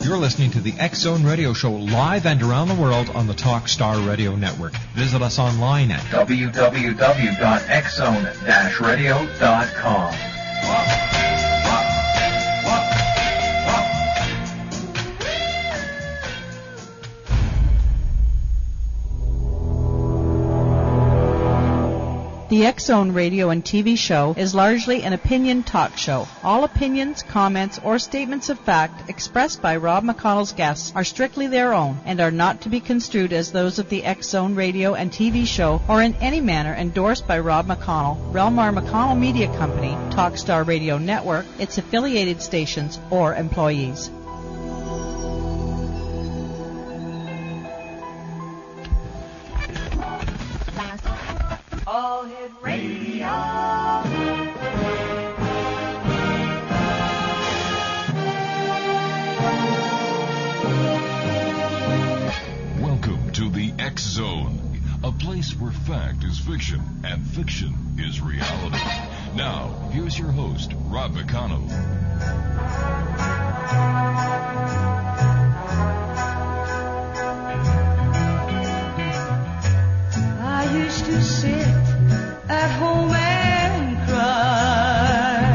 You're listening to the X Zone Radio Show live and around the world on the Talkstar Radio Network. Visit us online at www.xzone-radio.com. The X Zone radio and TV show is largely an opinion talk show. All opinions, comments, or statements of fact expressed by Rob McConnell's guests are strictly their own and are not to be construed as those of the X Zone radio and TV show or in any manner endorsed by Rob McConnell, Relmar McConnell Media Company, Talkstar Radio Network, its affiliated stations, or employees. All Hit Radio. Welcome to the X Zone, a place where fact is fiction and fiction is reality. Now, here's your host, Rob McConnell. I used to sit at home and cry.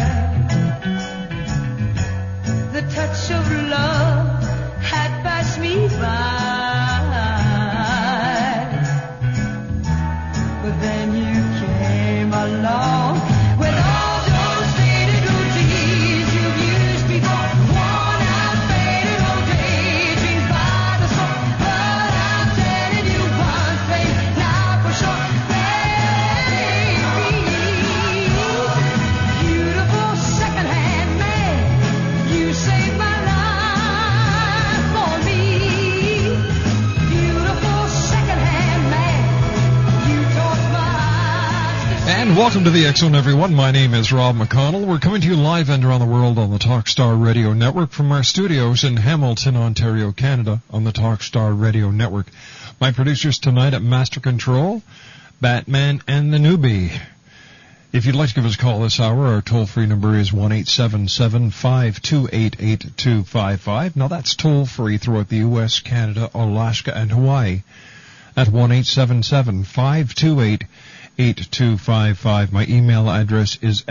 The touch of love had passed me by. But then you came along with all those faded routines you've used before. Worn out, faded old daydreams by the soul. But I'm telling you one thing now for sure, baby. Beautiful second-hand man, you saved my life for me. Beautiful second-hand man, you taught my eyes to see. And welcome to the X Zone, everyone. My name is Rob McConnell. We're coming to you live and around the world on the Talkstar Radio Network from our studios in Hamilton, Ontario, Canada, on the Talkstar Radio Network. My producers tonight at Master Control, Batman and the Newbie. If you'd like to give us a call this hour, our toll-free number is 1-877-528-8255. Now, that's toll-free throughout the U.S., Canada, Alaska, and Hawaii at 1-877-528-8255. My email address is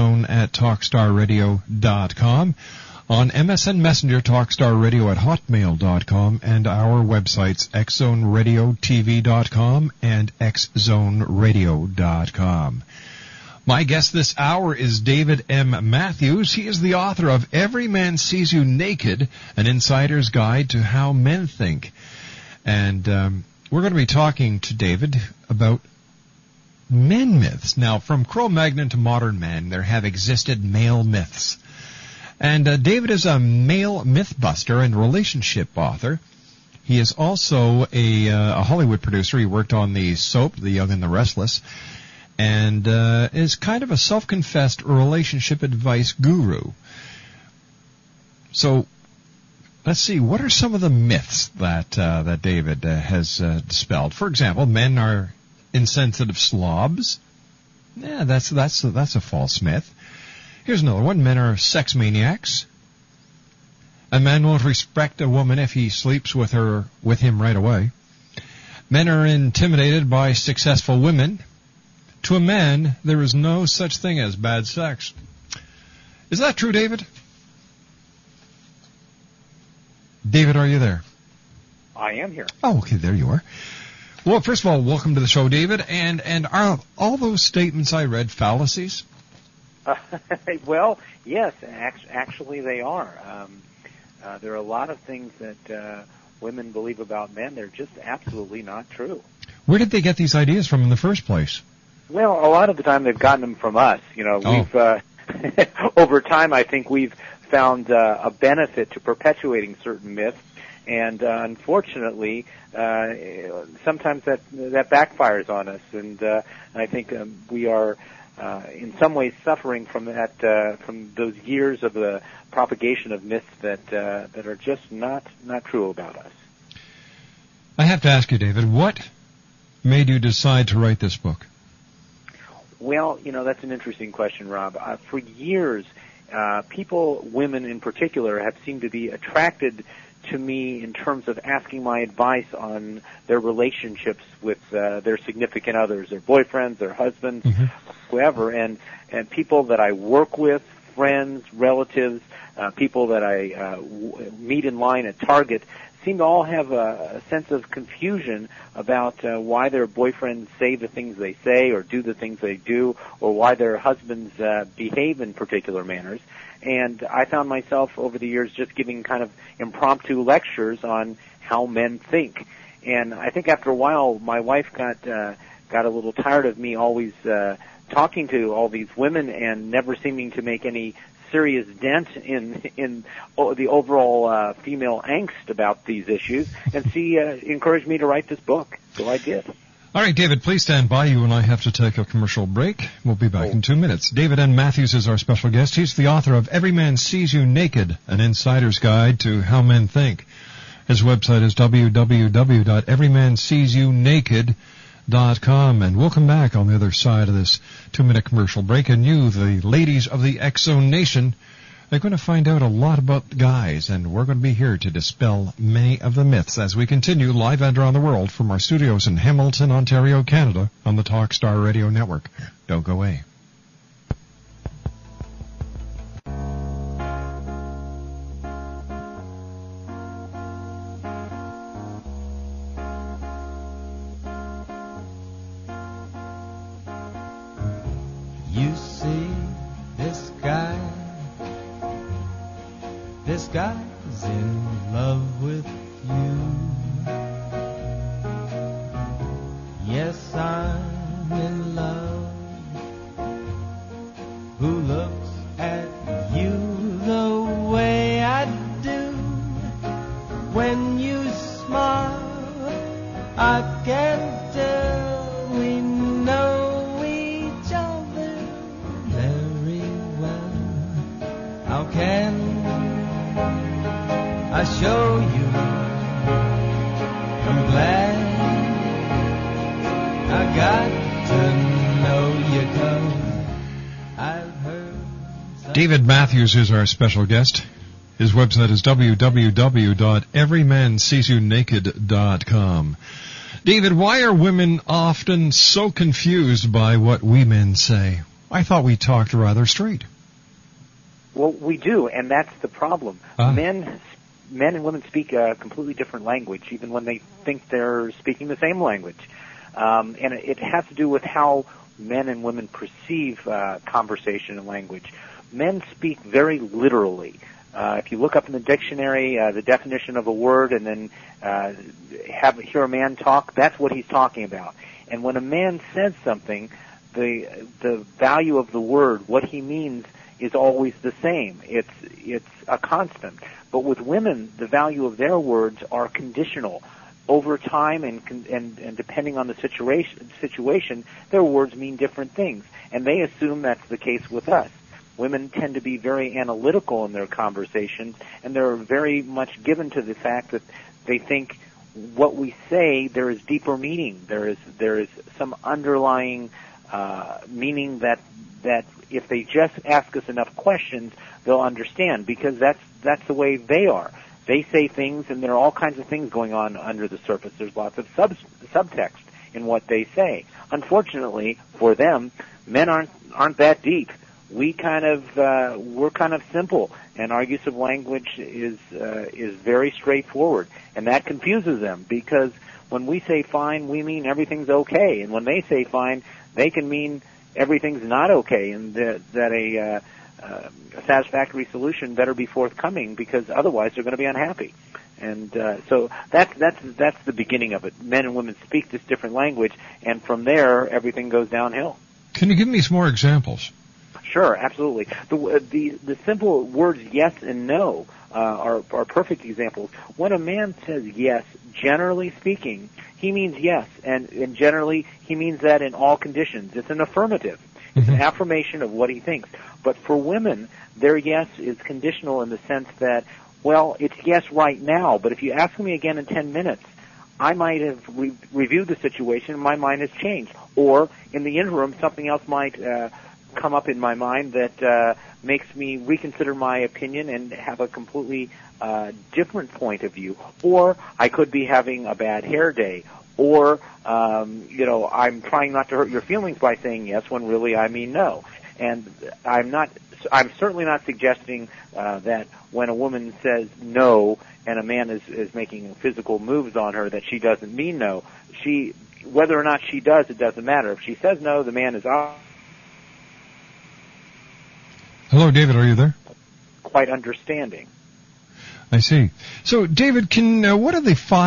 xzone@talkstarradio.com. On MSN Messenger, talkstarradio@hotmail.com, and our websites, xzoneradiotv.com and xzoneradio.com. My guest this hour is David M. Matthews. He is the author of Every Man Sees You Naked, An Insider's Guide to How Men Think. And we're going to be talking to David about men myths. Now, from Cro-Magnon to modern man, there have existed male myths. And David is a male mythbuster and relationship author. He is also a Hollywood producer. He worked on the soap, The Young and the Restless, and is kind of a self-confessed relationship advice guru. So, let's see, what are some of the myths that David has dispelled? For example, men are insensitive slobs. Yeah, that's a false myth. Here's another one. Men are sex maniacs. A man won't respect a woman if he sleeps with him right away. Men are intimidated by successful women. To a man, there is no such thing as bad sex. Is that true, David? David, are you there? I am here. Oh, okay, there you are. Well, first of all, welcome to the show, David. And are all those statements I read fallacies? Well, yes, actually they are. There are a lot of things that women believe about men. They're just absolutely not true. Where did they get these ideas from in the first place? Well, a lot of the time they've gotten them from us. You know, we've over time I think we've found a benefit to perpetuating certain myths, and unfortunately, sometimes that backfires on us. And I think we are in some ways suffering from that, from those years of the propagation of myths that are just not true about us. I have to ask you, David, what made you decide to write this book? Well, you know, that's an interesting question, Rob. For years, people, women in particular, have seemed to be attracted to me in terms of asking my advice on their relationships with their significant others, their boyfriends, their husbands, whoever, and people that I work with, friends, relatives, people that I meet in line at Target, seem to all have a sense of confusion about why their boyfriends say the things they say or do the things they do, or why their husbands behave in particular manners. And I found myself over the years just giving kind of impromptu lectures on how men think. And I think after a while, my wife got a little tired of me always talking to all these women and never seeming to make any serious dent in the overall female angst about these issues. And she encouraged me to write this book, so I did. All right, David, please stand by. You and I have to take a commercial break. We'll be back in 2 minutes. David N. Matthews is our special guest. He's the author of Every Man Sees You Naked, an insider's guide to how men think. His website is www.everymanseesyouNaked.com. And we'll come back on the other side of this 2-minute commercial break. And you, the ladies of the X-Zone Nation, are going to find out a lot about guys, and we're going to be here to dispel many of the myths as we continue live and around the world from our studios in Hamilton, Ontario, Canada, on the Talkstar Radio Network. Don't go away. You see this guy. This guy's in love with you. Yes, I'm in love. Who looks at you the way I do? When you smile, I can tell we know each other very well. How can I show you? I'm glad I got to know you 'cause I've heard. David Matthews is our special guest. His website is www.everymanseesyouNaked.com. David, why are women often so confused by what we men say? I thought we talked rather straight. Well, we do, and that's the problem. Men and women speak a completely different language, even when they think they're speaking the same language. And it has to do with how men and women perceive conversation and language. Men speak very literally. If you look up in the dictionary the definition of a word and then hear a man talk, that's what he's talking about. And when a man says something, the value of the word, what he means, is always the same. It's a constant. But with women, the value of their words are conditional. Over time and depending on the situation, their words mean different things. And they assume that's the case with us. Women tend to be very analytical in their conversations, and they're very much given to the fact that they think what we say, there is deeper meaning. There is some underlying meaning that if they just ask us enough questions, they'll understand, because that's the way they are. They say things, and there are all kinds of things going on under the surface. There's lots of subtext in what they say. Unfortunately, for them, men aren't that deep. We're kind of simple, and our use of language is very straightforward, and that confuses them, because when we say fine, we mean everything's okay, and when they say fine, they can mean everything's not okay, and that a satisfactory solution better be forthcoming, because otherwise they're going to be unhappy. And so that's the beginning of it. Men and women speak this different language, and from there everything goes downhill. Can you give me some more examples? Sure, absolutely. The simple words yes and no are perfect examples. When a man says yes, generally speaking, he means yes, and generally he means that in all conditions. It's an affirmative. It's an affirmation of what he thinks. But for women, their yes is conditional in the sense that, well, it's yes right now, but if you ask me again in 10 minutes, I might have reviewed the situation and my mind has changed. Or in the interim, something else might come up in my mind that makes me reconsider my opinion and have a completely different point of view. Or I could be having a bad hair day. Or, I'm trying not to hurt your feelings by saying yes when really I mean no. And I'm certainly not suggesting that when a woman says no and a man is making physical moves on her that she doesn't mean no. Whether or not she does, it doesn't matter. If she says no, the man is Hello, David, are you there? quite understanding. I see. So, David, what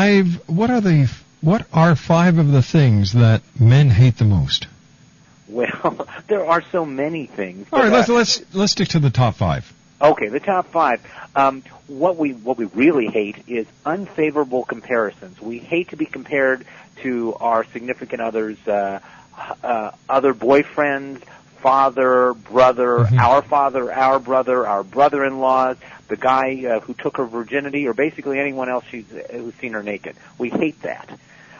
are 5 of the things that men hate the most? Well, there are so many things. All right, let's stick to the top 5. Okay, the top 5. What we really hate is unfavorable comparisons. We hate to be compared to our significant others, other boyfriends, father, brother, our father, our brother, our brother-in-laws, the guy who took her virginity, or basically anyone else who's seen her naked. We hate that.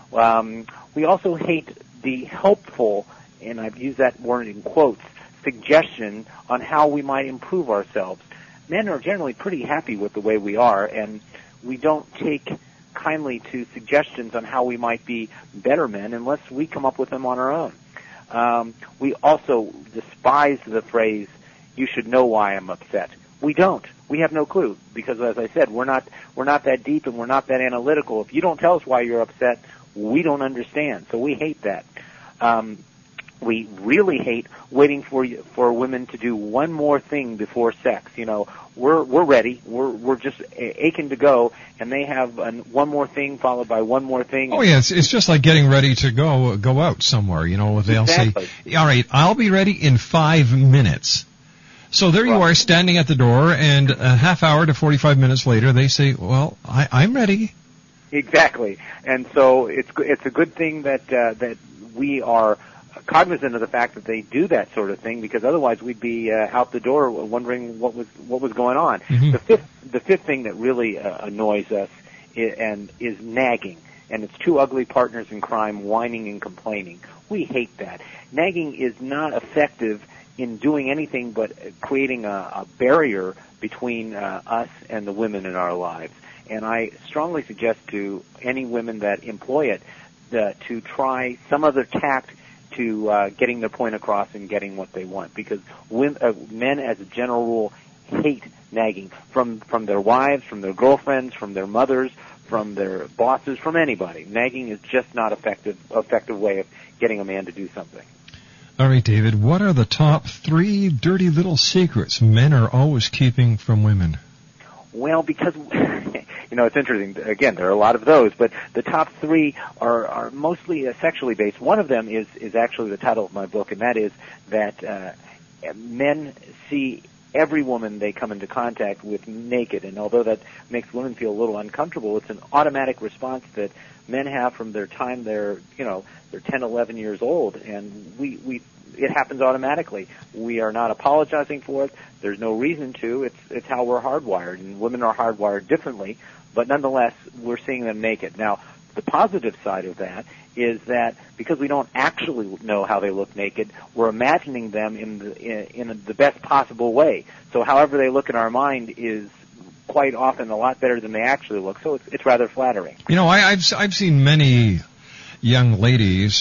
We also hate the helpful, and I've used that word in quotes, suggestion on how we might improve ourselves. Men are generally pretty happy with the way we are, and we don't take kindly to suggestions on how we might be better men unless we come up with them on our own. We also despise the phrase, "You should know why I'm upset." We don't. We have no clue because, as I said, we're not that deep and we're not that analytical. If you don't tell us why you're upset, we don't understand. So we hate that. We really hate waiting for women to do one more thing before sex. We're ready. We're just aching to go, and they have one more thing followed by one more thing. Oh yeah, it's just like getting ready to go out somewhere. They'll Exactly. say, "All right, I'll be ready in 5 minutes." So there you are, standing at the door, and a half hour to 45 minutes later, they say, "Well, I'm ready." Exactly, and so it's a good thing that we are cognizant of the fact that they do that sort of thing, because otherwise we'd be out the door wondering what was going on. The fifth thing that really annoys us is nagging, and it's 2 ugly partners in crime whining and complaining. We hate that. Nagging is not effective in doing anything but creating a barrier between us and the women in our lives. And I strongly suggest to any women that employ it to try some other tact to getting their point across and getting what they want, because men, as a general rule, hate nagging from their wives, from their girlfriends, from their mothers, from their bosses, from anybody. Nagging is just not effective way of getting a man to do something. All right, David, what are the top 3 dirty little secrets men are always keeping from women? Well, because it's interesting. Again, there are a lot of those, but the top 3 are mostly sexually based. One of them is actually the title of my book, and that is that men see every woman they come into contact with naked, and although that makes women feel a little uncomfortable, it's an automatic response that men have from their time they're 10, 11 years old, and it happens automatically. We are not apologizing for it. There's no reason to. It's how we're hardwired, and women are hardwired differently, but nonetheless, we're seeing them naked. Now, the positive side of that is that because we don't actually know how they look naked, we're imagining them in the best possible way. So however they look in our mind is quite often a lot better than they actually look. So it's rather flattering. I've seen many young ladies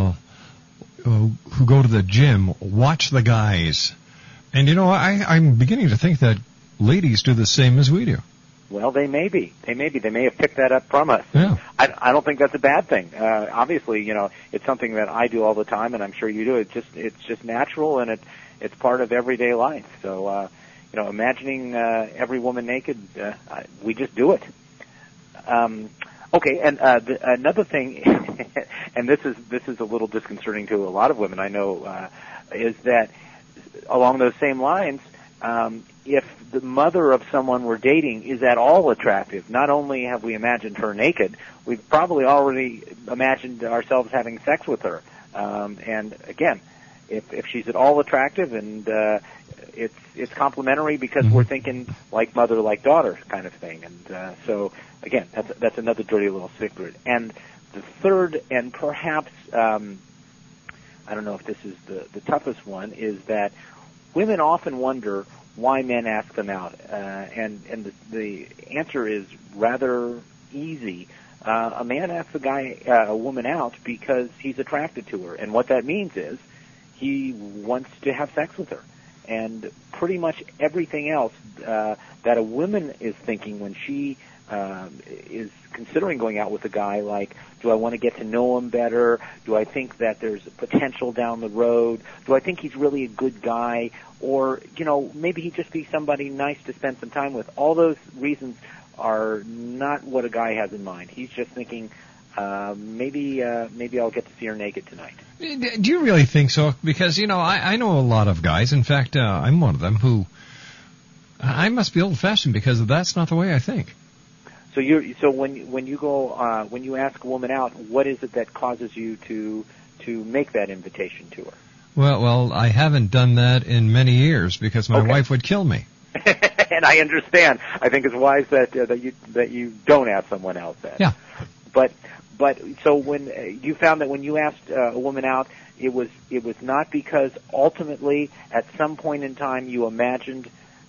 who go to the gym watch the guys, and I'm beginning to think that ladies do the same as we do. Well, they may be. They may have picked that up from us. Yeah. I don't think that's a bad thing. Obviously, it's something that I do all the time, and I'm sure you do. It's just natural, and it's part of everyday life. So, imagining every woman naked, we just do it. Okay, and another thing, and this is a little disconcerting to a lot of women I know, is that along those same lines, if the mother of someone we're dating is at all attractive, not only have we imagined her naked, we've probably already imagined ourselves having sex with her. And again, if she's at all attractive, and it's complimentary because we're thinking like mother, like daughter kind of thing. And so again, that's another dirty little secret. And the third, and perhaps I don't know if this is the toughest one, is that women often wonder why men ask them out, and the answer is rather easy. A man asks a woman out because he's attracted to her, and what that means is he wants to have sex with her. And pretty much everything else that a woman is thinking when she is considering going out with a guy, like, do I want to get to know him better? Do I think that there's potential down the road? Do I think he's really a good guy? Or, maybe he'd just be somebody nice to spend some time with. All those reasons are not what a guy has in mind. He's just thinking, maybe I'll get to see her naked tonight. Do you really think so? Because, I know a lot of guys. In fact, I'm one of them who, I must be old-fashioned because that's not the way I think. So when you ask a woman out, what is it that causes you to make that invitation to her? Well, I haven't done that in many years because my wife would kill me. And I understand. I think it's wise that you don't ask someone else that. Yeah. But so when you found that when you asked a woman out, it was not because ultimately at some point in time you imagined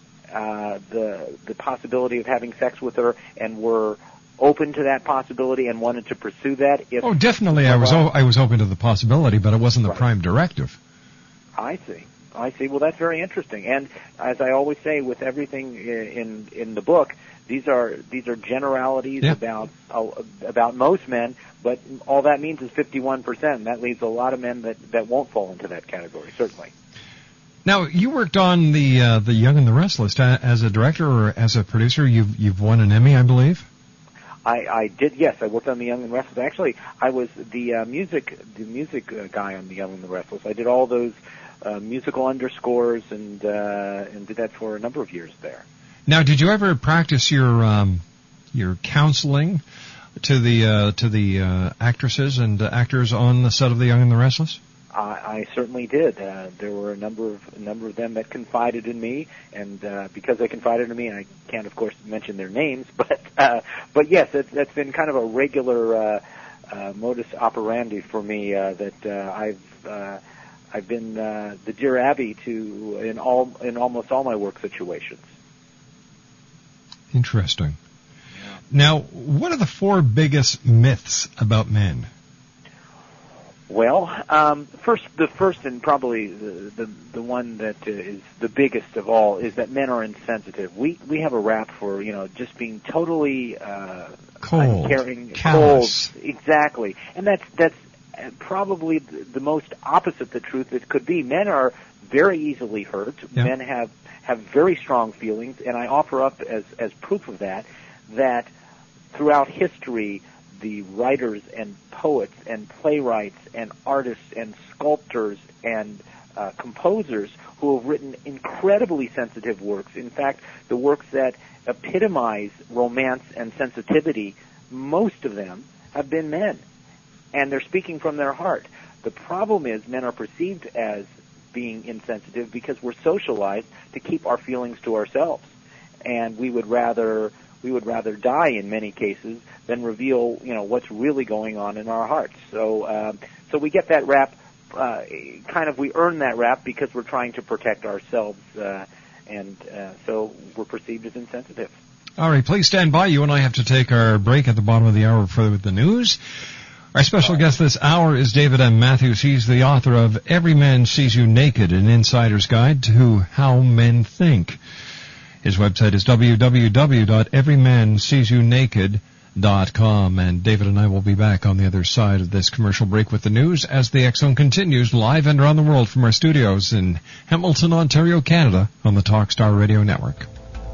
the possibility of having sex with her and were open to that possibility and wanted to pursue that. Definitely. I was open to the possibility, but it wasn't the prime directive. I see. Well, that's very interesting. And as I always say, with everything in the book, these are generalities about most men, but all that means is 51%. And that leaves a lot of men that won't fall into that category, certainly. Now, you worked on the Young and the Restless as a director or as a producer. You've won an Emmy, I believe. I did, yes. I worked on The Young and the Restless. Actually, I was the music guy on The Young and the Restless. I did all those musical underscores and did that for a number of years there. Now, did you ever practice your counseling to the actresses and actors on the set of The Young and the Restless? I certainly did. There were a number of them that confided in me, and because they confided in me, I can't, of course, mention their names, but yes, that's been kind of a regular modus operandi for me. That I've been the Dear Abby in almost all my work situations. Interesting. Now, what are the 4 biggest myths about men? Well, the first and probably the one that is the biggest of all is that men are insensitive. We have a rap for just being totally cold, uncaring, callous. Cold, exactly, and that's probably the most opposite the truth it could be. Men are very easily hurt. Yeah. Men have very strong feelings, and I offer up as proof of that throughout history, the writers and poets and playwrights and artists and sculptors and composers who have written incredibly sensitive works. In fact, the works that epitomize romance and sensitivity, most of them have been men, and they're speaking from their heart. The problem is men are perceived as being insensitive because we're socialized to keep our feelings to ourselves, and we would rather die in many cases than reveal, what's really going on in our hearts. So we get that rap, we earn that rap because we're trying to protect ourselves, and so we're perceived as insensitive. All right, please stand by. You and I have to take our break at the bottom of the hour for the news. Our special guest this hour is David M. Matthews. He's the author of Every Man Sees You Naked, an insider's guide to how men think. His website is www.everymanseesyouNaked.com. And David and I will be back on the other side of this commercial break with the news as the X-Zone continues live and around the world from our studios in Hamilton, Ontario, Canada on the Talkstar Radio Network.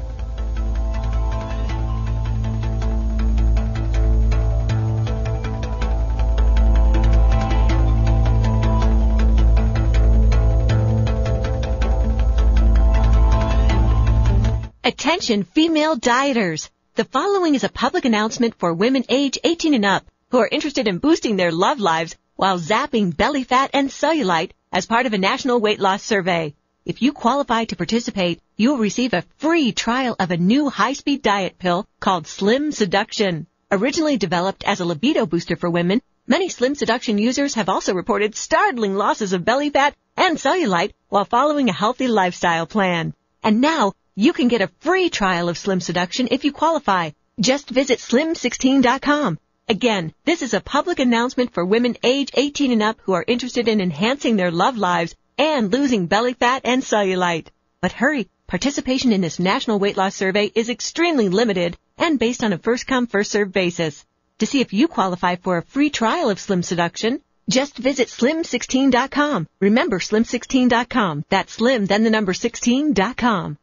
Attention female dieters. The following is a public announcement for women age 18 and up who are interested in boosting their love lives while zapping belly fat and cellulite as part of a national weight loss survey. If you qualify to participate, you will receive a free trial of a new high-speed diet pill called Slim Seduction. Originally developed as a libido booster for women, Many Slim Seduction users have also reported startling losses of belly fat and cellulite while following a healthy lifestyle plan. And now, you can get a free trial of Slim Seduction if you qualify. Just visit slim16.com. Again, this is a public announcement for women age 18 and up who are interested in enhancing their love lives and losing belly fat and cellulite. But hurry, participation in this national weight loss survey is extremely limited and based on a first-come, first-served basis. To see if you qualify for a free trial of Slim Seduction, just visit slim16.com. Remember slim16.com. That's slim, then the number 16.com.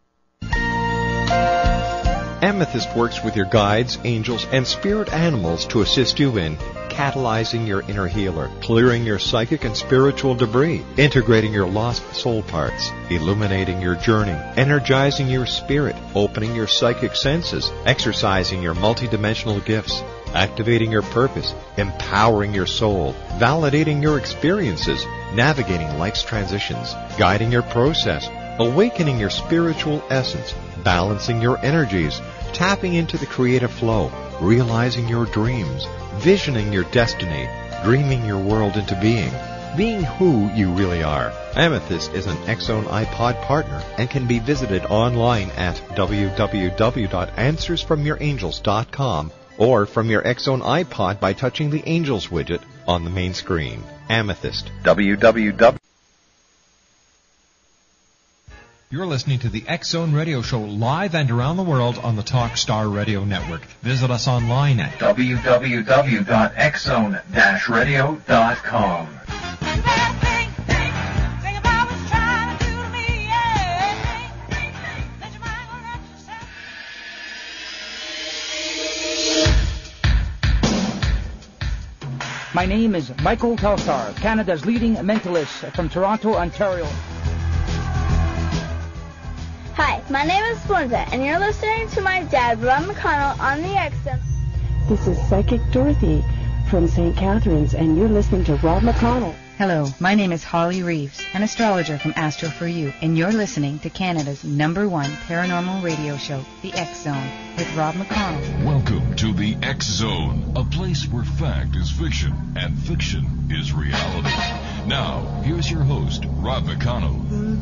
Amethyst works with your guides, angels, and spirit animals to assist you in catalyzing your inner healer, clearing your psychic and spiritual debris, integrating your lost soul parts, illuminating your journey, energizing your spirit, opening your psychic senses, exercising your multidimensional gifts, activating your purpose, empowering your soul, validating your experiences, navigating life's transitions, guiding your process, awakening your spiritual essence, balancing your energies, tapping into the creative flow, realizing your dreams, visioning your destiny, dreaming your world into being who you really are. Amethyst is an X-Zone iPod partner and can be visited online at www.answersfromyourangels.com or from your X-Zone iPod by touching the Angels widget on the main screen. Amethyst. You're listening to the X-Zone Radio Show live and around the world on the Talk Star Radio Network. Visit us online at www.xzone-radio.com. My name is Michael Telstar, Canada's leading mentalist from Toronto, Ontario. Hi, my name is Splenda, and you're listening to my dad, Rob McConnell, on the X-Zone. This is Psychic Dorothy from St. Catharines, and you're listening to Rob McConnell. Hello, my name is Holly Reeves, an astrologer from Astro For You, and you're listening to Canada's #1 paranormal radio show, The X-Zone, with Rob McConnell. Welcome to The X-Zone, a place where fact is fiction and fiction is reality. Now, here's your host, Rob McConnell.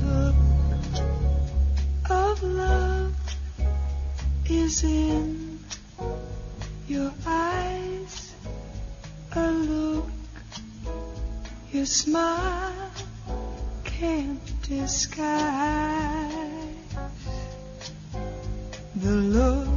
Of love is in your eyes, a look your smile can't disguise, the look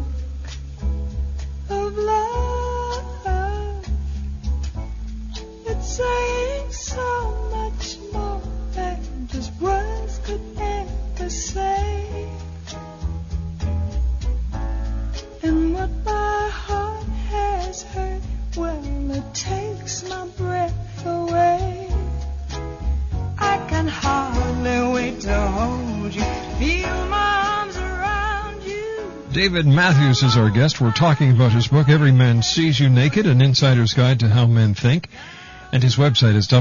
of love, it's saying so much more than just words could ever say. And what my heart has heard, well, it takes my breath away. I can hardly wait to hold you, feel my arms around you. David Matthews is our guest. We're talking about his book, Every Man Sees You Naked, An Insider's Guide to How Men Think. And his website is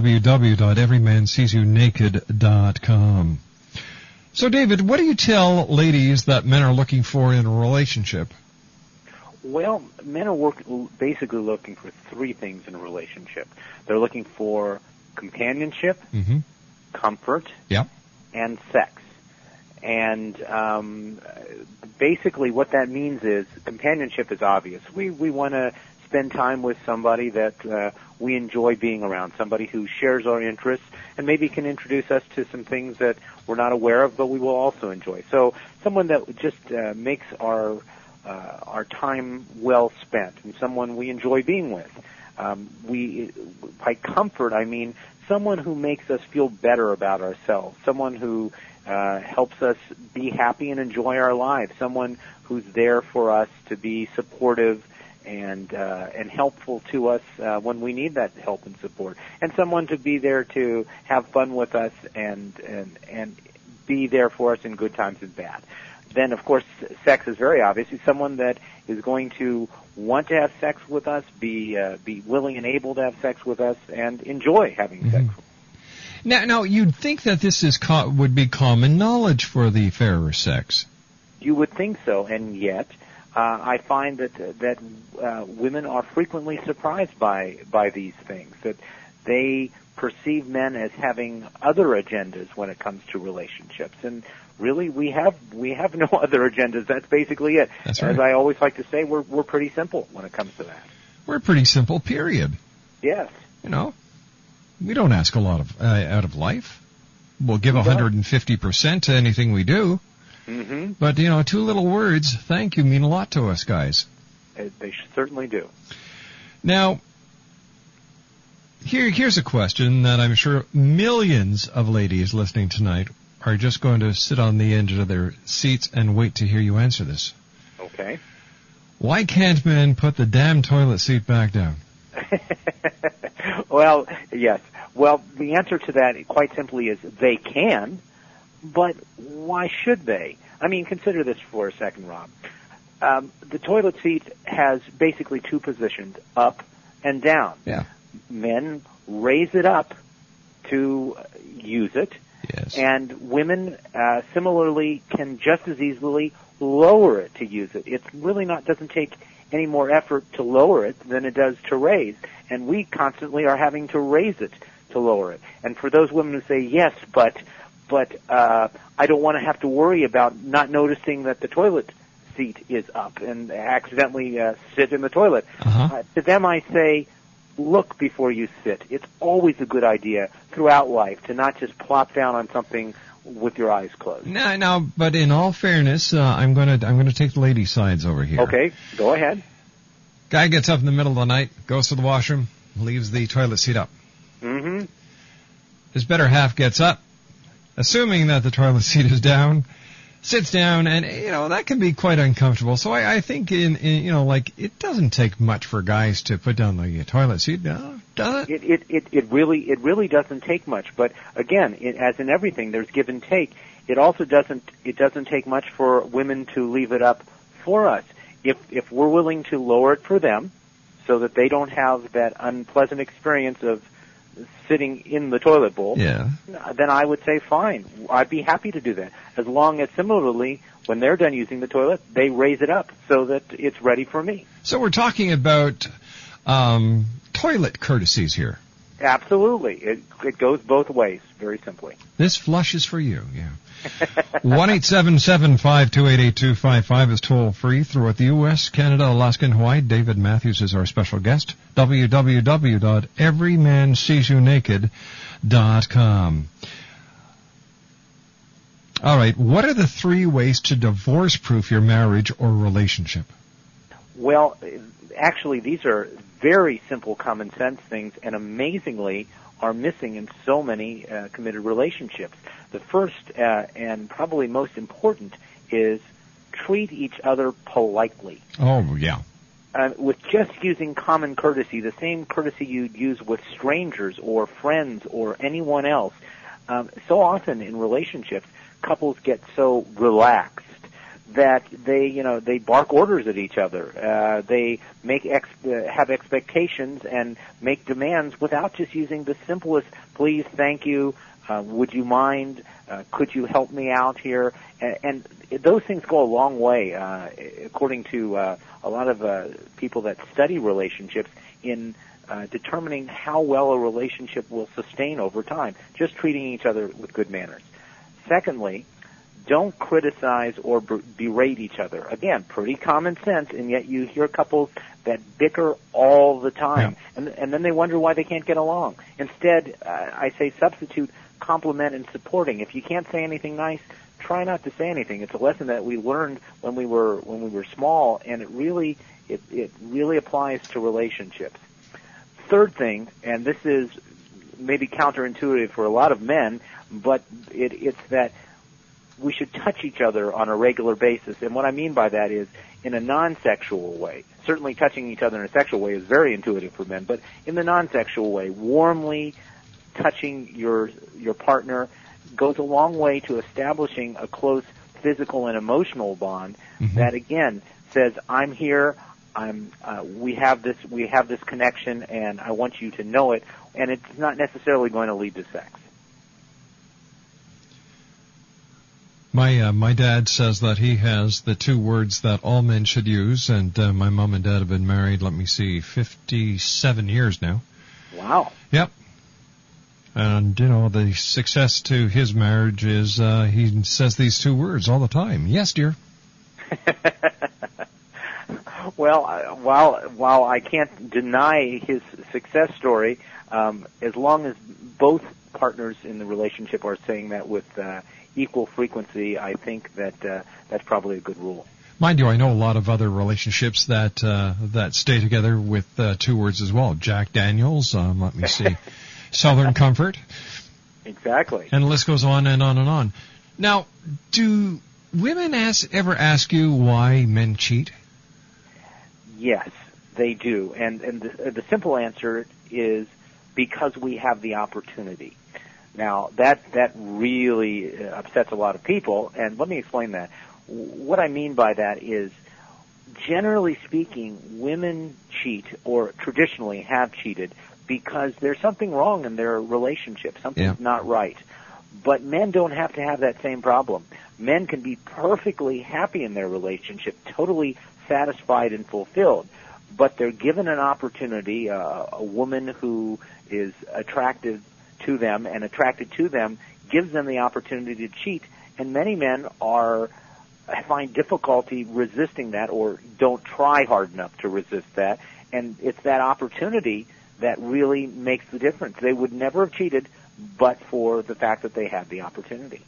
www.everymanseesyouNaked.com. So, David, what do you tell ladies that men are looking for in a relationship? Well, men are basically looking for three things in a relationship. They're looking for companionship, comfort, and sex. And basically what that means is companionship is obvious. We want to spend time with somebody that we enjoy being around, somebody who shares our interests and maybe can introduce us to some things that we're not aware of, but we will also enjoy. So someone that just makes our time well spent, and someone we enjoy being with. By comfort, I mean someone who makes us feel better about ourselves, someone who helps us be happy and enjoy our lives, someone who's there for us to be supportive and helpful to us when we need that help and support, and someone to be there to have fun with us and be there for us in good times and bad. Then, of course, sex is very obvious. It's someone that is going to want to have sex with us, be willing and able to have sex with us, and enjoy having sex with us. Now, you'd think that this would be common knowledge for the fairer sex. You would think so, and yet I find that women are frequently surprised by these things, that they perceive men as having other agendas when it comes to relationships, and really we have no other agendas. That's basically it. That's right. As I always like to say, we're pretty simple when it comes to that. We're pretty simple, period. Yes. You know, we don't ask a lot of out of life. We'll give 150% to anything we do. Mm-hmm. But, you know, 2 little words, thank you, mean a lot to us guys. They certainly do. Now, here's a question that I'm sure millions of ladies listening tonight are just going to sit on the edge of their seats and wait to hear you answer this. Okay. Why can't men put the damn toilet seat back down? Well, yes. Well, the answer to that, quite simply, is they can, but why should they? I mean, consider this for a second, Rob. The toilet seat has basically 2 positions, up and down. Yeah. Men raise it up to use it, yes, and women similarly can just as easily lower it to use it. It's really doesn't take any more effort to lower it than it does to raise, and we constantly are having to raise it to lower it. And for those women who say, yes, but I don't want to have to worry about not noticing that the toilet seat is up and accidentally sit in the toilet, to them I say, look before you sit. It's always a good idea throughout life to not just plop down on something with your eyes closed. Now, but in all fairness, I'm going to take the lady sides over here. Okay, go ahead. Guy gets up in the middle of the night, goes to the washroom, leaves the toilet seat up. Mm-hmm. His better half gets up, assuming that the toilet seat is down, sits down, and, you know, that can be quite uncomfortable. So I think it doesn't take much for guys to put down the toilet seat, does it? It really doesn't take much. But again, as in everything, there's give and take. It also doesn't take much for women to leave it up for us. If we're willing to lower it for them, so that they don't have that unpleasant experience of sitting in the toilet bowl, then I would say fine. I'd be happy to do that. As long as similarly, when they're done using the toilet, they raise it up so that it's ready for me. So we're talking about toilet courtesies here. Absolutely. It goes both ways, very simply. This flush is for you, yeah. 1-877-528-8255 is toll free throughout the U.S., Canada, Alaska, and Hawaii. David Matthews is our special guest. www.everymanseesyouNaked.com. All right, what are the 3 ways to divorce-proof your marriage or relationship? Well, actually, these are very simple common sense things, and amazingly are missing in so many committed relationships. The first and probably most important is treat each other politely. Oh, yeah. With just using common courtesy, the same courtesy you'd use with strangers or friends or anyone else. So often in relationships, couples get so relaxed that they bark orders at each other. They have expectations and make demands without just using the simplest "please," "thank you," "would you mind," "could you help me out here?" And those things go a long way, according to a lot of people that study relationships, in determining how well a relationship will sustain over time. Just treating each other with good manners. Secondly, don't criticize or berate each other. Again, pretty common sense, and yet you hear couples that bicker all the time, and then they wonder why they can't get along. Instead, I say substitute compliment and supporting. If you can't say anything nice, try not to say anything. It's a lesson that we learned when we were small, and it really applies to relationships. Third thing, and this is maybe counterintuitive for a lot of men, but it's that we should touch each other on a regular basis. And what I mean by that is in a non-sexual way. Certainly touching each other in a sexual way is very intuitive for men, but in the non-sexual way, warmly touching your partner goes a long way to establishing a close physical and emotional bond that, again, says, I'm here, we have this connection, and I want you to know it, and it's not necessarily going to lead to sex. My dad says that he has the two words that all men should use, and my mom and dad have been married, 57 years now. Wow. Yep. And, the success to his marriage is he says these two words all the time. Yes, dear. Well, while I can't deny his success story, as long as both partners in the relationship are saying that with equal frequency, I think that that's probably a good rule. Mind you, I know a lot of other relationships that stay together with two words as well. Jack Daniels, let me see, Southern Comfort. Exactly. And the list goes on and on and on. Now, do women ever ask you why men cheat? Yes, they do. And the simple answer is because we have the opportunity. Now, that really upsets a lot of people, and let me explain that. What I mean by that is, generally speaking, women cheat, or traditionally have cheated, because there's something wrong in their relationship. Something's not right. But men don't have to have that same problem. Men can be perfectly happy in their relationship, totally satisfied and fulfilled, but they're given an opportunity, a woman who is attracted to them and attracted to them gives them the opportunity to cheat, and many men find difficulty resisting that or don't try hard enough to resist that, and it's that opportunity that really makes the difference. They would never have cheated but for the fact that they had the opportunity.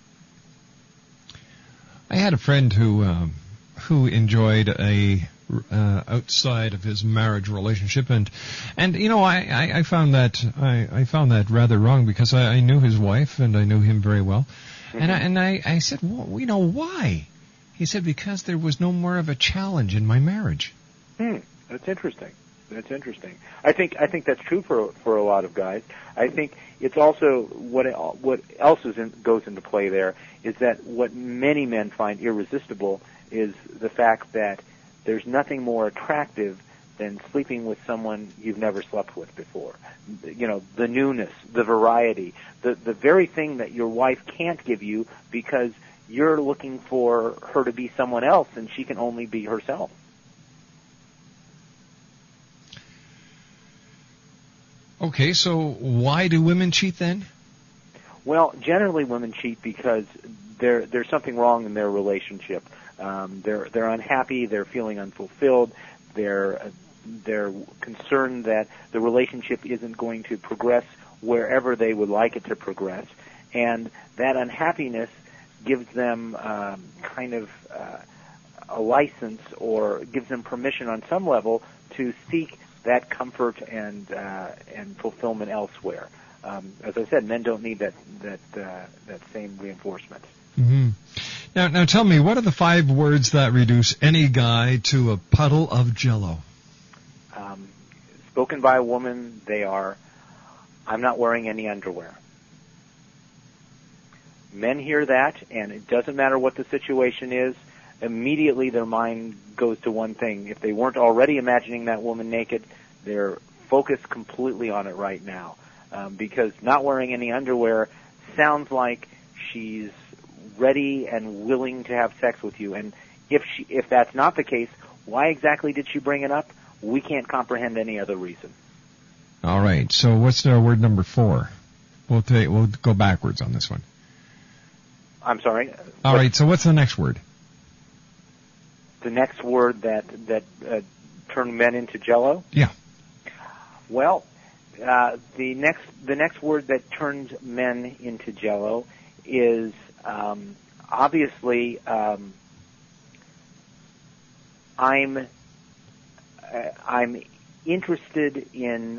I had a friend who enjoyed a outside of his marriage relationship, and I found that rather wrong, because I knew his wife and I knew him very well, and I said, well, why? He said, because there was no more of a challenge in my marriage. That's interesting. I think that's true for a lot of guys. I think it's also what else goes into play there is that what many men find irresistible is the fact that there's nothing more attractive than sleeping with someone you've never slept with before. The newness, the variety, the very thing that your wife can't give you because you're looking for her to be someone else and she can only be herself. Okay, so why do women cheat then? Well, generally women cheat because there's something wrong in their relationship. They're unhappy. They're feeling unfulfilled. They're concerned that the relationship isn't going to progress wherever they would like it to progress, and that unhappiness gives them a license, or gives them permission on some level to seek that comfort and fulfillment elsewhere. As I said, men don't need that same reinforcement. Mm-hmm. Now tell me, what are the 5 words that reduce any guy to a puddle of Jell-O? Spoken by a woman, they are, I'm not wearing any underwear. Men hear that, and it doesn't matter what the situation is, immediately their mind goes to one thing. If they weren't already imagining that woman naked, they're focused completely on it right now. Because not wearing any underwear sounds like she's ready and willing to have sex with you. And if that's not the case, why exactly did she bring it up? We can't comprehend any other reason. All right. So what's word number 4? We'll go backwards on this one. I'm sorry? All right. So what's the next word? The next word that turned men into Jell-O? Yeah. Well, the next word that turns men into Jell-O is obviously I'm interested in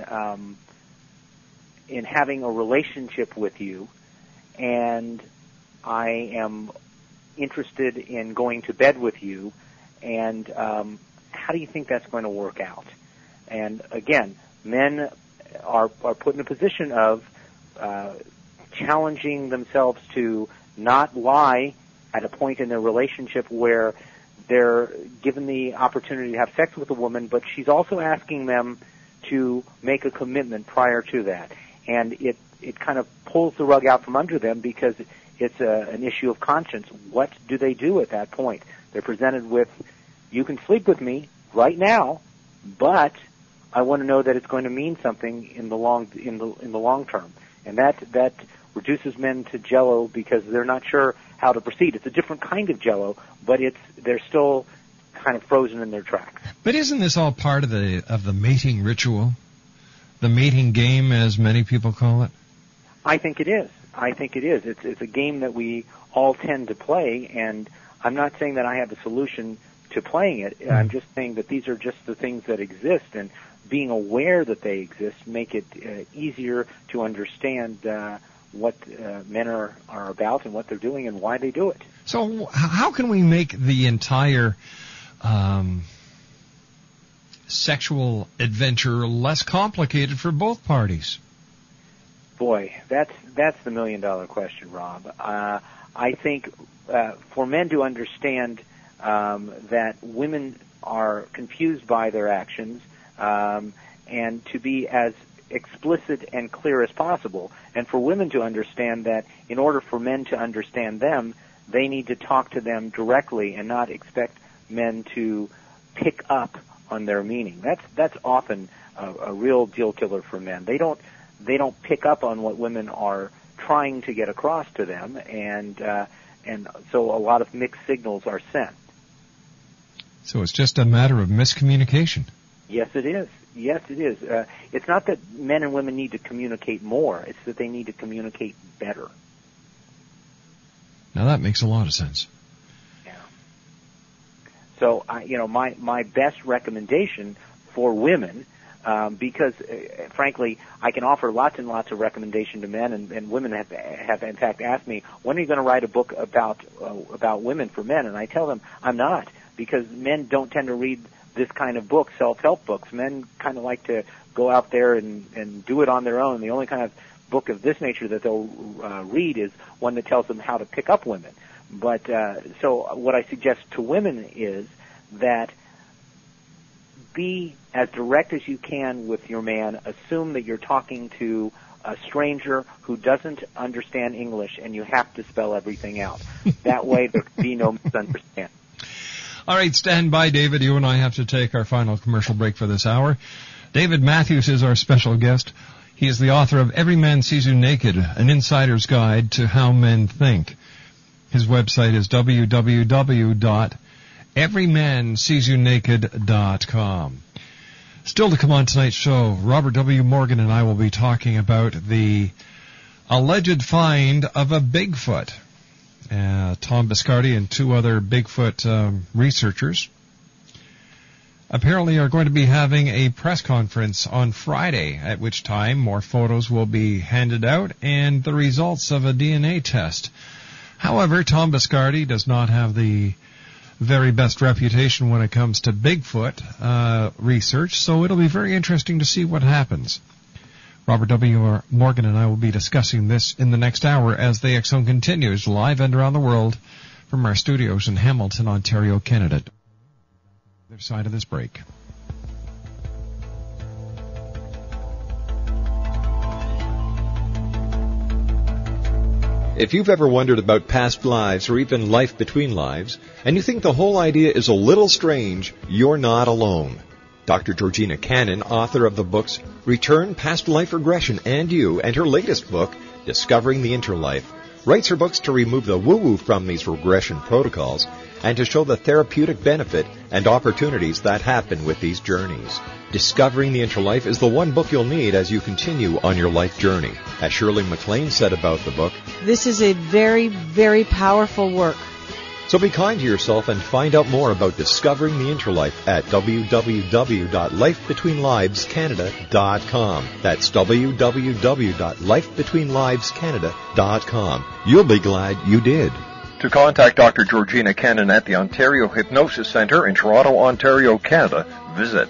having a relationship with you, and I am interested in going to bed with you, and how do you think that's going to work out? And again, men are put in a position of challenging themselves to not lie at a point in their relationship where they're given the opportunity to have sex with a woman, but she's also asking them to make a commitment prior to that. And it kind of pulls the rug out from under them, because it's an issue of conscience. What do they do at that point? They're presented with, you can sleep with me right now, but I want to know that it's going to mean something in the long term. And that reduces men to jello because they're not sure how to proceed. It's a different kind of jello, but they're still kind of frozen in their tracks. But isn't this all part of the mating ritual? The mating game, as many people call it? I think it is. It's a game that we all tend to play, and I'm not saying that I have the solution to playing it. I'm just saying that these are just the things that exist, and being aware that they exist make it easier to understand what men are about and what they're doing and why they do it. So how can we make the entire sexual adventure less complicated for both parties? Boy, that's the $1,000,000 question, Rob. I think for men to understand that women are confused by their actions, and to be as explicit and clear as possible, and for women to understand that in order for men to understand them, they need to talk to them directly and not expect men to pick up on their meaning. That's often a real deal killer for men. They don't pick up on what women are trying to get across to them, and so a lot of mixed signals are sent. So it's just a matter of miscommunication. Yes, it is. It's not that men and women need to communicate more. It's that they need to communicate better. Now that makes a lot of sense. Yeah. So, my best recommendation for women, because frankly, I can offer lots and lots of recommendation to men, and women have in fact asked me, when are you going to write a book about women for men? And I tell them I'm not, because men don't tend to read this kind of book, self-help books. Men kind of like to go out there and do it on their own. The only kind of book of this nature that they'll read is one that tells them how to pick up women. But so what I suggest to women is that be as direct as you can with your man. Assume that you're talking to a stranger who doesn't understand English, and you have to spell everything out. That way there can be no misunderstanding. All right, stand by, David. You and I have to take our final commercial break for this hour. David Matthews is our special guest. He is the author of Every Man Sees You Naked, an insider's guide to how men think. His website is www.everymanseesyouNaked.com. Still to come on tonight's show, Robert W. Morgan and I will be talking about the alleged find of a Bigfoot. Tom Biscardi and two other Bigfoot researchers apparently are going to be having a press conference on Friday, at which time more photos will be handed out and the results of a DNA test. However, Tom Biscardi does not have the very best reputation when it comes to Bigfoot research, so it'll be very interesting to see what happens. Robert W. Morgan and I will be discussing this in the next hour as the X Zone continues live and around the world from our studios in Hamilton, Ontario, Canada. Other side of this break. If you've ever wondered about past lives or even life between lives, and you think the whole idea is a little strange, you're not alone. Dr. Georgina Cannon, author of the books Return, Past Life Regression, and You, and her latest book, Discovering the Interlife, writes her books to remove the woo-woo from these regression protocols and to show the therapeutic benefit and opportunities that happen with these journeys. Discovering the Interlife is the one book you'll need as you continue on your life journey. As Shirley MacLaine said about the book, this is a very, very powerful work. So be kind to yourself and find out more about Discovering the Interlife at www.lifebetweenlivescanada.com. That's www.lifebetweenlivescanada.com. You'll be glad you did. To contact Dr. Georgina Cannon at the Ontario Hypnosis Centre in Toronto, Ontario, Canada, visit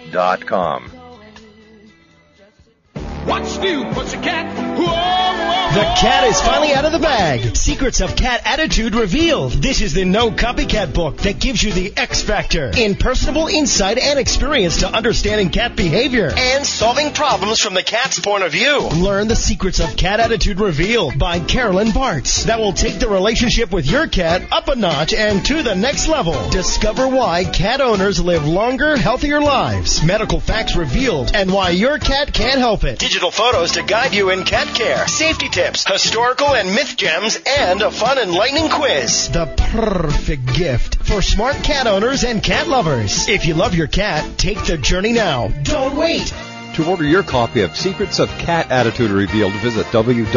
www.ontariohypnosiscentre.com. What's new, pussycat? Whoa, whoa. The cat is finally out of the bag. Secrets of Cat Attitude revealed. This is the No Copycat book that gives you the X Factor in personable insight and experience to understanding cat behavior and solving problems from the cat's point of view. Learn the Secrets of Cat Attitude revealed by Carolyn Bartz. That will take the relationship with your cat up a notch and to the next level. Discover why cat owners live longer, healthier lives. Medical facts revealed and why your cat can't help it. Digital photos to guide you in cat care. Safety tips, historical and myth gems, and a fun, enlightening quiz. The perfect gift for smart cat owners and cat lovers. If you love your cat, take the journey now. Don't wait. To order your copy of Secrets of Cat Attitude Revealed, visit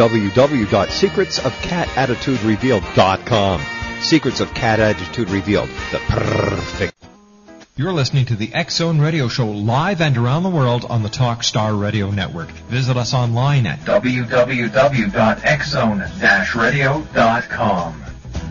www.secretsoftcatattituderevealed.com. Secrets of Cat Attitude Revealed, the perfect. You're listening to the X Zone Radio Show live and around the world on the Talk Star Radio Network. Visit us online at www.xzone-radio.com.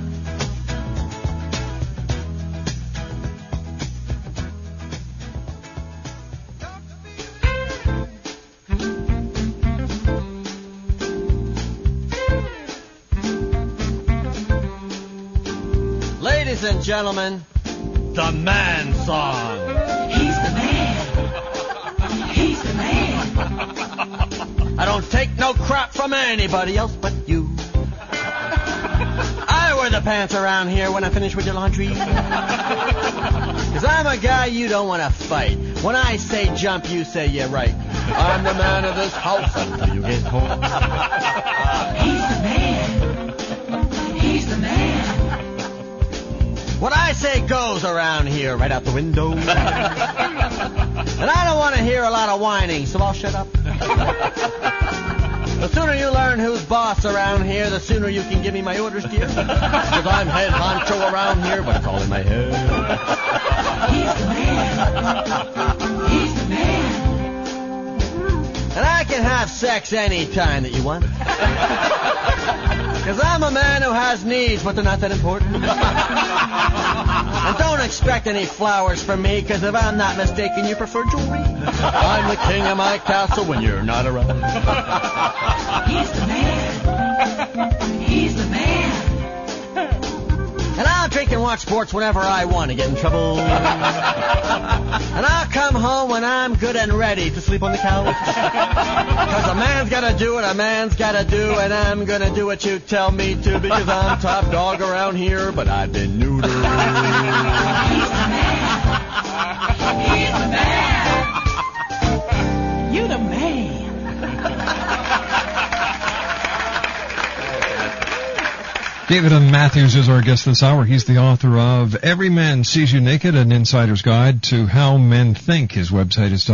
Ladies and gentlemen, the man song. He's the man. He's the man. I don't take no crap from anybody else but you. I wear the pants around here when I finish with your laundry. 'Cause I'm a guy you don't want to fight. When I say jump, you say yeah right. I'm the man of this house until you get home. He's the man. He's the man. What I say goes around here, right out the window. And I don't want to hear a lot of whining, so I'll shut up. The sooner you learn who's boss around here, the sooner you can give me my orders, dear. 'Cause I'm head honcho around here, but it's all in my head. He's the man. He's the man. And I can have sex any time that you want. 'Cause I'm a man who has needs, but they're not that important. And don't expect any flowers from me, 'cause if I'm not mistaken, you prefer jewelry. I'm the king of my castle when you're not around. He's the man. He's the man. And I'll drink and watch sports whenever I want to get in trouble. And I'll come home when I'm good and ready to sleep on the couch. 'Cause a man's got to do what a man's got to do, and I'm going to do what you tell me to, because I'm top dog around here, but I've been neutered. He's the man. He's the man. You the man. David M. Matthews is our guest this hour. He's the author of Every Man Sees You Naked, an insider's guide to how men think. His website is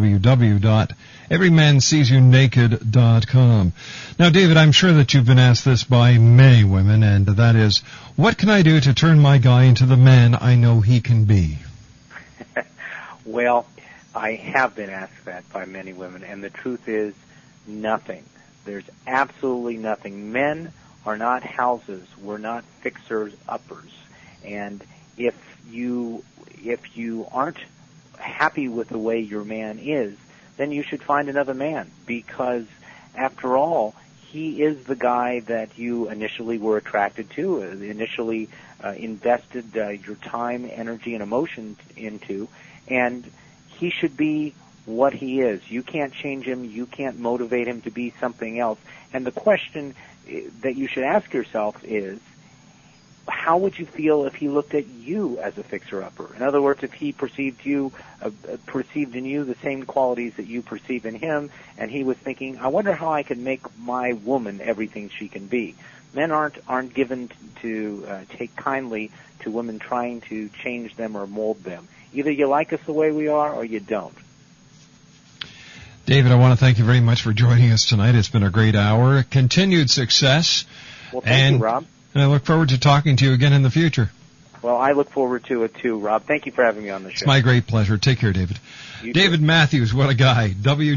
www.everymanseesyouNaked.com. Now, David, I'm sure that you've been asked this by many women, and that is, what can I do to turn my guy into the man I know he can be? Well, I have been asked that by many women, and the truth is nothing. There's absolutely nothing. Men are not houses. We're not fixers-uppers. And if you aren't happy with the way your man is, then you should find another man, because after all, he is the guy that you initially were attracted to, initially invested your time, energy, and emotion into, and he should be what he is. You can't change him. You can't motivate him to be something else. And the question that you should ask yourself is, how would you feel if he looked at you as a fixer-upper? In other words, if he perceived in you the same qualities that you perceive in him, and he was thinking, I wonder how I can make my woman everything she can be. Men aren't given to take kindly to women trying to change them or mold them. Either you like us the way we are, or you don't. David, I want to thank you very much for joining us tonight. It's been a great hour. Continued success. Well, thank you, Rob. And I look forward to talking to you again in the future. Well, I look forward to it too, Rob. Thank you for having me on the show. It's my great pleasure. Take care, David. David Matthews, what a guy.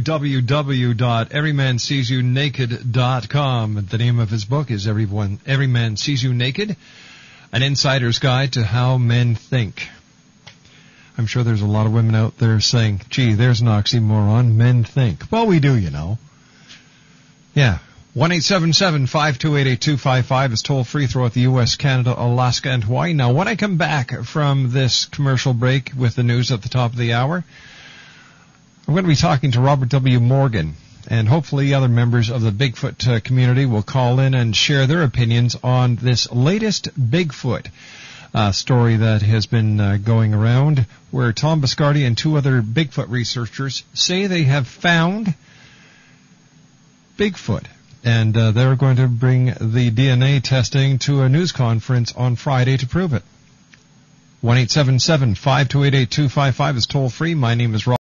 www.everymanseesyouNaked.com. The name of his book is Every Man Sees You Naked, an insider's guide to how men think. I'm sure there's a lot of women out there saying, gee, there's an oxymoron, men think. Well, we do, you know. Yeah, 1-877-528-8255 is toll free throughout the U.S., Canada, Alaska, and Hawaii. Now, when I come back from this commercial break with the news at the top of the hour, I'm going to be talking to Robert W. Morgan, and hopefully other members of the Bigfoot community will call in and share their opinions on this latest Bigfoot story that has been going around, where Tom Biscardi and two other Bigfoot researchers say they have found Bigfoot. And they're going to bring the DNA testing to a news conference on Friday to prove it. 1-877-528-8255 is toll free. My name is Rob.